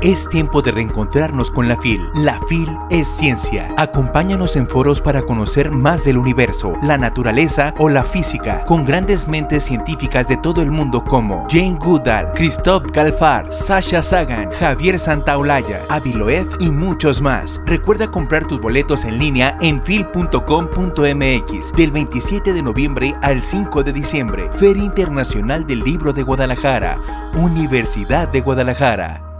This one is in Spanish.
Es tiempo de reencontrarnos con la FIL. La FIL es ciencia. Acompáñanos en foros para conocer más del universo, la naturaleza o la física, con grandes mentes científicas de todo el mundo como Jane Goodall, Christophe Galfard, Sasha Sagan, Javier Santaolalla, Aviloef y muchos más. Recuerda comprar tus boletos en línea en fil.com.mx del 27 de noviembre al 5 de diciembre. Feria Internacional del Libro de Guadalajara, Universidad de Guadalajara.